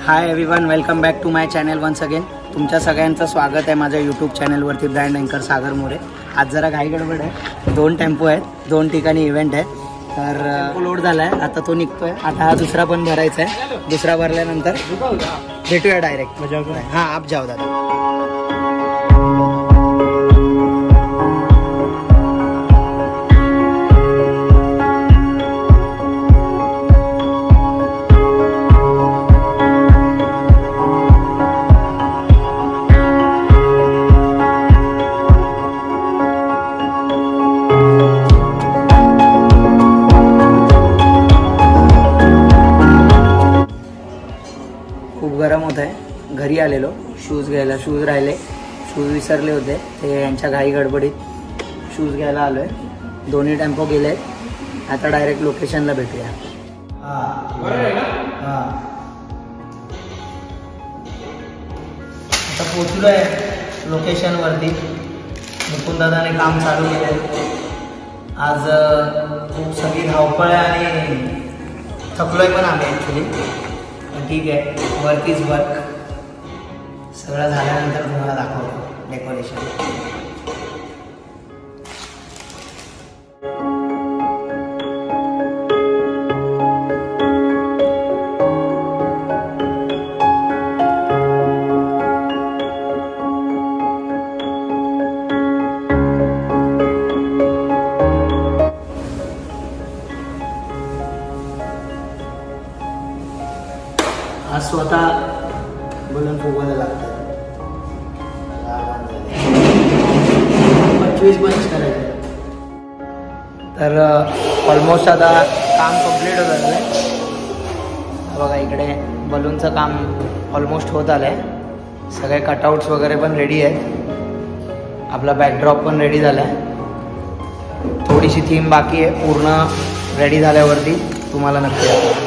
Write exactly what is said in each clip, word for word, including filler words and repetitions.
High everyone, welcome back to my channel once again. तुमच्या सगळ्यांचं स्वागत आहे माझ्या यूट्यूब चॅनलवरती ब्रँड अँकर सागर मोरे. आज जरा घाई गडबड आहे, दोन टेम्पो आहेत, दोन ठिकाणी इव्हेंट आहे. तर लोड झाला आहे, आता तो निघतोय. आता हा दुसरा पण भरायचा आहे. दुसरा भरल्यानंतर भेटूया डायरेक्ट. हां, आप जाओ दादा. गरम होत आहे. घरी आलेलो शूज घ्यायला, शूज राहिले, शूज विसरले होते. ते यांच्या घाई गडबडीत शूज घ्यायला आलो आहे. दोन्ही टेम्पो गेले. आता डायरेक्ट लोकेशनला भेटूया. आता पोचलो आहे लोकेशनवरती. मुकुंददादाने काम चालू केलं. आज खूप सगळी धावपळ आहे आणि थकलोय पण आम्ही ॲक्च्युली. ठीक आहे, वर्क इज वर्क. सगळं झाल्यानंतर तुम्हाला दाखवतो डेकोरेशन. आज स्वतः बलून फुगवायला लागतात. पंचवीस बंच करायचे. तर ऑलमोस्ट आता काम कम्प्लीट होत आलं आहे. बघा इकडे बलूनचं काम ऑलमोस्ट होत आलं आहे. सगळे कटआउट्स वगैरे पण रेडी आहेत. आपला बॅकड्रॉप पण रेडी झाला आहे. थोडीशी थीम बाकी आहे. पूर्ण रेडी झाल्यावरती तुम्हाला नक्की दाखवतो.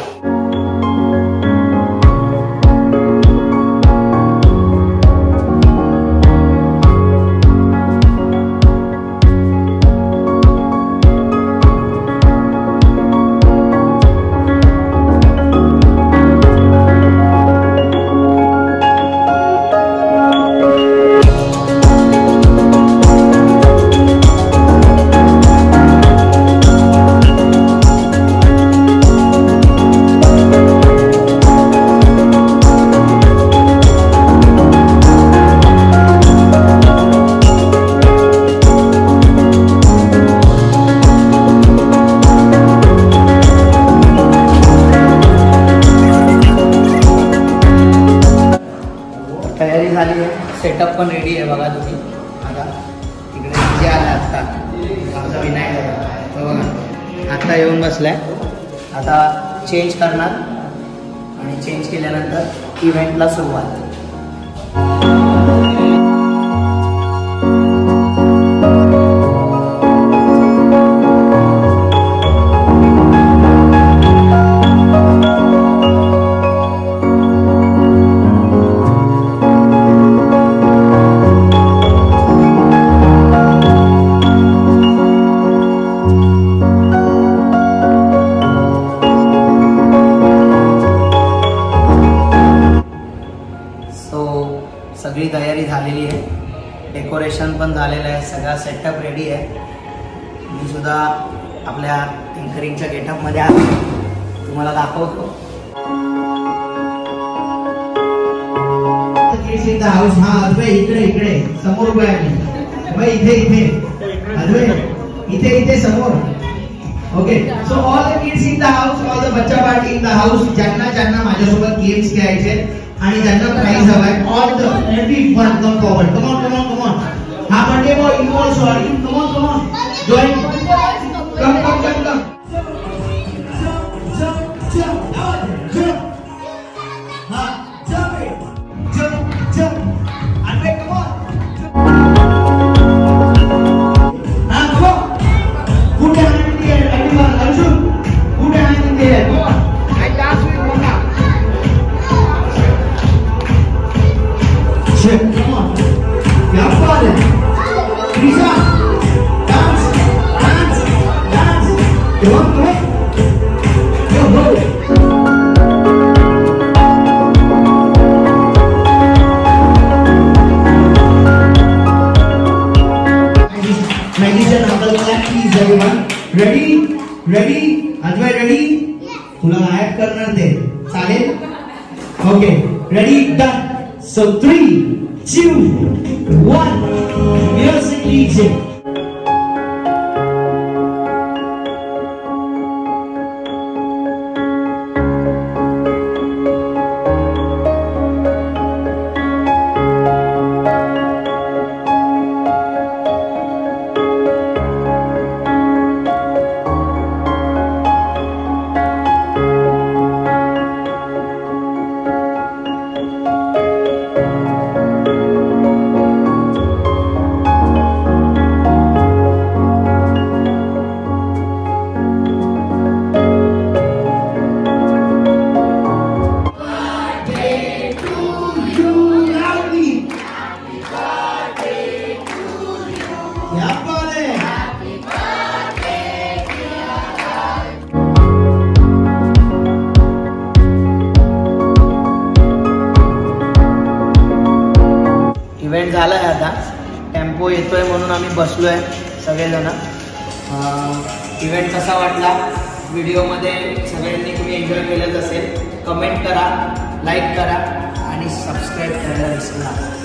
तयारी झाली आहे. सेटअप पण रेडी आहे. बघा तुम्ही आता इकडे जे आला आत्ता आमचा विनायक बघा आत्ता येऊन बसलाय. आता चेंज करणार आणि चेंज केल्यानंतर इव्हेंटला सुरुवात. सगळी तयारी झालेली आहे. डेकोरेशन पण झालेलं आहे. सगळा सेटअप रेडी आहे. मी सुद्धा आपल्या एंकरिंगच्या गेटअपमध्ये आलो. तुम्हाला दाखवतो. हाऊस हा अद्वै इकडे इकडे समोर उभा आहे. भाई इथे इथे अद्वै इथे इथे समोर. Okay, so all the kids in the house, all the बच्चा पार्टी इन द हाऊस, ज्यांना ज्यांना माझ्यासोबत गेम्स खेळायचे आणि ज्यांना प्राइज हवाय, all the every one come forward. Come on come on come on. हा birthday boy you also are in. Come on come on join. Come come come come. हा jump jump jump अरे come on. हा come on. Put your hand in the air, everyone. Arjun, put your hand in the air. Come on. I dance with Mona. Check. Come on. क्या बात है. Krishna, dance, dance, dance. Come on, come on. Go, go. everyone. Ready? Ready? Advay ready? तुला गायब करणार ते चालेल? Okay. Ready? Done. So three, two, one. Music D J. Event झाला आहे आता, टेम्पो येतोय म्हणून आम्ही बसलोय सगळेजण. इव्हेंट कसा वाटला व्हिडिओमध्ये सगळ्यांनी तुम्ही एन्जॉय केलंच असेल. कमेंट करा, लाईक करा आणि सबस्क्राईब करायला विसरू नका.